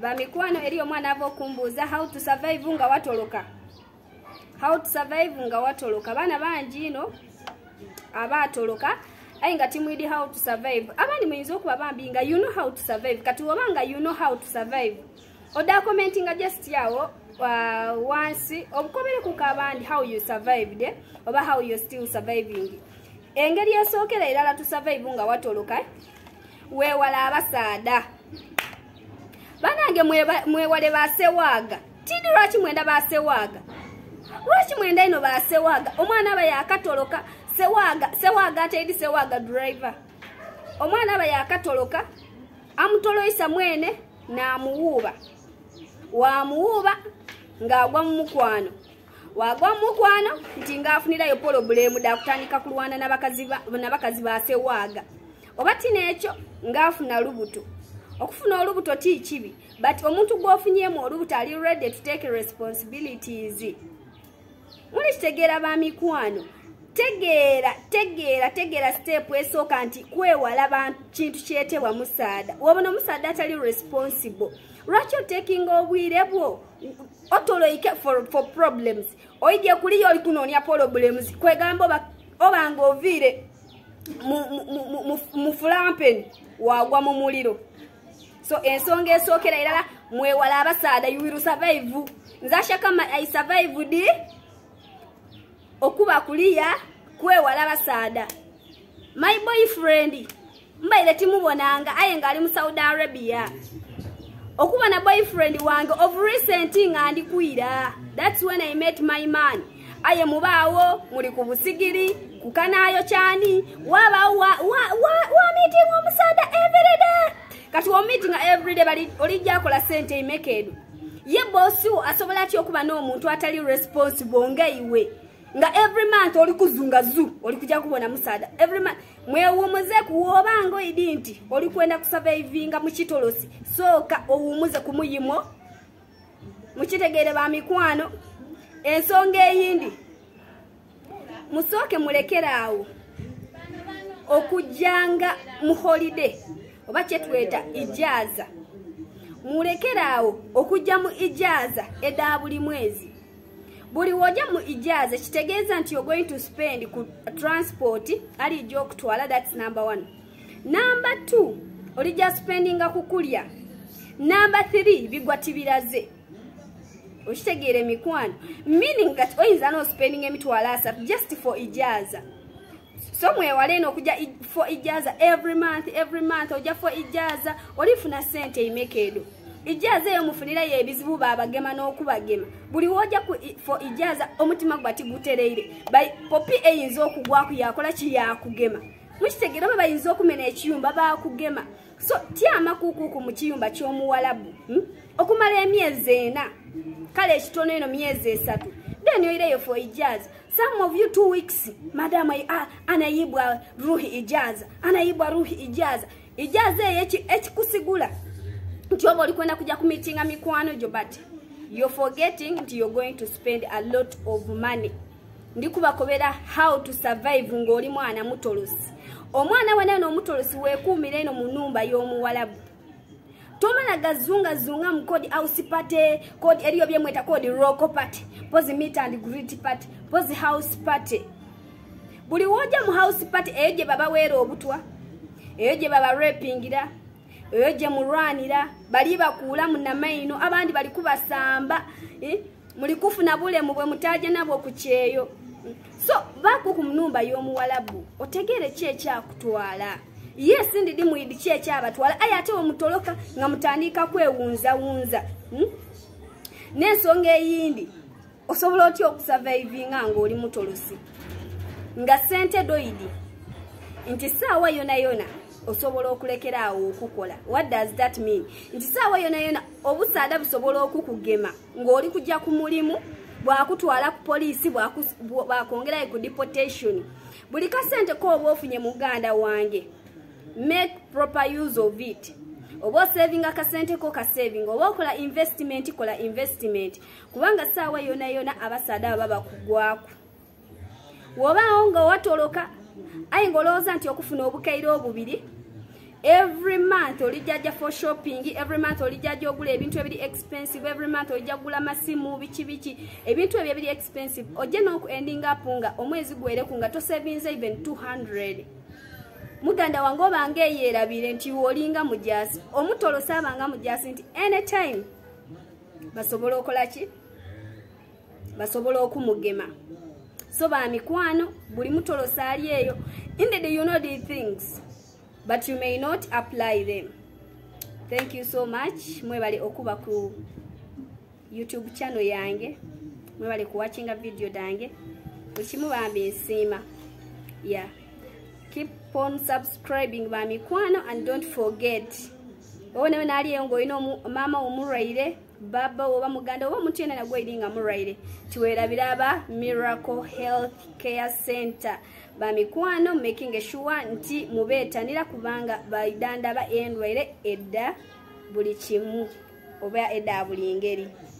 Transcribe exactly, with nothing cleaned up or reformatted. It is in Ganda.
bamikwano eri omwana ava okumbuuza how to survive nga watoloka. How to survive nga watoloka. Bana bangi ino abatoloka ayi nga timwidi how to survive. Abandi muyinza okuba bambi nga you know how to survive. Kati obanga you know how to survive. Oda commenting just yawo uh, once obukobere kukabandi how you survived eh? Oba how you still surviving. Engeri esookera irala to survive nga watoloka weewala abasaada. Banange mwewale basewaga. Tindi lwaki mwenda basewaga. Lwaki mwenda ino basewaga. Omwana aba yakatoloka sewaga sewaga atedi sewaga driver. Omwana aba yakatoloka amutoloisa mwene na amuwuba. Wa muwuba nga agwa mu mukwano. Wagwa mu mukwano nti nga afunira yo problem da kutandika kulwana nabakazi ba nabakazi basewaga. Oba tinekyo nga afuna lubuto. Okufuna olubuto ti kibi, but omuntu gwofunyemu olubuto ali ready to take responsibilities. Muli kitegera ba mikwano. Tegera, tegera, tegera step esooka nti kwewala bantu kintu kyetebwa musaada. Wabona musaada atali responsible. Lwaki taking obwire bwo otoloike for for problems. Oije kuli oli kunonya problems. Kwegamba obanga ovire mu mu mu flampen wagwa mu muliro. So ensonga esookera irala mwewala abasaada you will survive. Nzasha kama I survive di okuba kuliya kwewala abasaada. My boyfriend mbaile timubonanga ayenga ali mu Saudi Arabia. Okuba na boyfriend wange of recent nga ndi kuira. That's when I met my man. Aye mubawo muri kubusigiri kukanayo chani waba wa wa wa, wa meeting omusaada every day. Kati wa meeting every day bali olijja kola sente imekedu. Ye boss asobola ati okuba no muntu atali responsible nga iwe. Nga every month oli kuzunga zu oli kujja kubona musaada every month mwewumuze kuwobango idinti oli kwenda kusurvivinga mu kitolosi soka owumuze kumuyimo mukitegere ba mikwano ensonga eyindi musoke mulekerawo okujanga mu holiday oba kyetweta ijaza mulekerawo okujja mu ijaza eda buli mwezi. Buli wojja mu ijaza kitegeeza nti you're going to spend ku transport ali jo kutwala. That's number one. Number two olija spendinga kukulya. Number three bigwatibiraze. Okitegere mikwano meaning that oyinza no spending emitwala asatu just for ijaza. So mwewale no kujja for ijaza every month every month oja for ijaza olifuna sente imekedo. Ijaza yo mufunira ye ebizibu babagema n'okubagema. Buli wojja ku for ijaza omutima gwati gutereire. By popi eyinza okugwa ku yakola ki yakugema. Mukitegera baba yinza okumena ekiyumba bakugema. So tyama kukuku mu kiyumba ky'omuwalabu. Hmm? Okumala emyezi ena. Kale ekitono eno myezi esatu. Then yoireyo for ijaza. Some of you two weeks. Madam ah, anayibwa ruhi ijaza. Anayibwa ruhi ijaza. Ijaza echi ekikusigula. Njobo olikwenda kuja ku meeting mikwano jo but you're forgetting that you're going to spend a lot of money. Ndikubakobera how to survive ngoli mwana mutolosi. Omwana wena no mutolosi wekumira eno mu numba y'omuwalabu. Tomana gazunga zunga mkodi au sipate kodi eriyo byemweta kodi roko party, pozi meet and greet party, pozi house party. Buli woja mu house party eje baba wero obutwa. Eje baba rapingira. Eje murwanira bali bakula munamaino abandi bali kubasamba eh muri kufuna bule mubwe mutaje nabo kucheyo. So baku kumunumba y'omuwalabu otegere kye kyakutwala. Yes ndidi muidi kye kyabatwala aya ate omutoloka nga mutandika kwewunza wunza. Hmm? Nensonga eyindi osobola otyo okusurvive nga oli mutolosi. Nga sente doidi. Nti sawa yona yona osobola okulekerawo okukola. What does that mean? Nti sawa yona yona obusaada busobola okukugema ng'oli kujja ku mulimu bwakutwala ku police bwakongera ku deportation. Buli kasente ko obofunye muganda wange make proper use of it. Obo saving akasente ko ka saving obo kola investment kola investment kubanga sawa yona yona abasaada baba kugwaku. Woba ongo watoloka ayi ngoloza nti okufuna obukairo obubiri every month olijaja for shopping, every month olijaja ogula ebintu ebiri expensive, every month olijaja gula masimu bichi bichi ebintu ebiri expensive, oje noku ending up nga omwezi gwere kunga to savings even two hundred. Muganda wango bange yerabire nti wolinga mujasi Omutolosi abanga mujasi nti anytime basobola okola ki basobola okumugema. So ba mikwano buli Mutolosi ali eyo, indeed you know these things but you may not apply them. Thank you so much. Mwebale okuba ku YouTube channel yange, mwebale ku watching a video dange uchimu bambi nsima. Yeah, keep on subscribing ba mikwano and don't forget one when ali ngo ino mama umuraire baba oba muganda oba mutene na gweidinga muraire tuwerabira aba Miracle Health Care Center ba mikwano, making sure nti mubetanira kubanga baidanda ba endwaire edda buli kimu oba edda buli ngeri.